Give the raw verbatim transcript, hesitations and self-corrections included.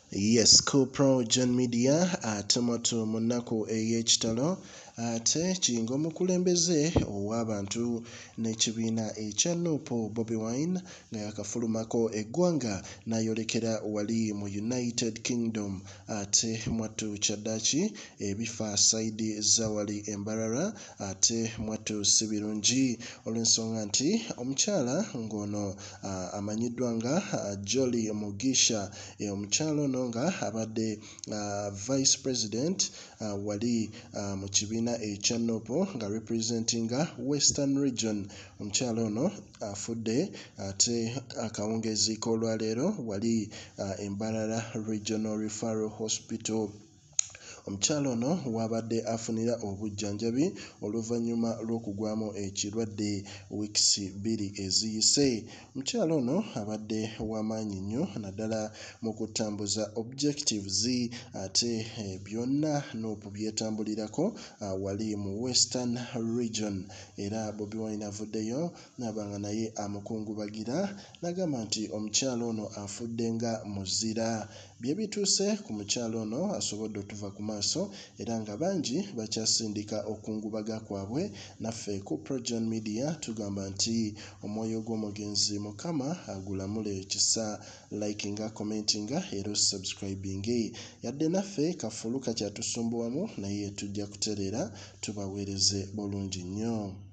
Yes, Pro John Media ate moto mu nnaku ey'ekitalo ate kiyinga omukulembeze ow'abantu n'ekibiina ekya Nuupu Bobi Wine nga yakafulumako eggwanga n'ayolekera wali mu United Kingdom ate mwattu kyaddaaki ebifa sayidi za wali Embarara ate mwattu si birungi olw'ensonga nti omukyala ng'ono uh, amanyiddwa nga uh, Jolly Mugisha e omukyala ono nga abadde uh, Vice President uh, wali uh, mu kibiina ekya Nuupu nga representinga Western Region. Omukyala ono afudde ate akawungeezi k'olwaleero wali uh, Embarara Regional Referral Hospital. Omukyala ono wabadde afunira obujjanjabi oluvannyuma lw'okugwamu ekirwadde wiikisi bbiri eziyise. Omukyala ono abadde w'amaanyi nnyo naddala mu kutambuza objectives ate eh, byonna Nuupu byetambulirako uh, wali mu Western Region era Bobi Wine avuddeyo n'abanga naye amukungubagira n'agamba nti omukyala ono afudde nga muzira. Bye bituuse ku mukyala ono asobodde otuva ku maaso era nga bangi bakyasindika okungubaga kwabwe. Naffe ku Pro John Media tugamba nti omwoyo gw'omugenzi Mukama agulamule kisa, likinga, commentinga era subscribing. Yadde naffe kafulu kakyatusumbuwamu naye tujja kutereera tubaweereze bulungi nnyo.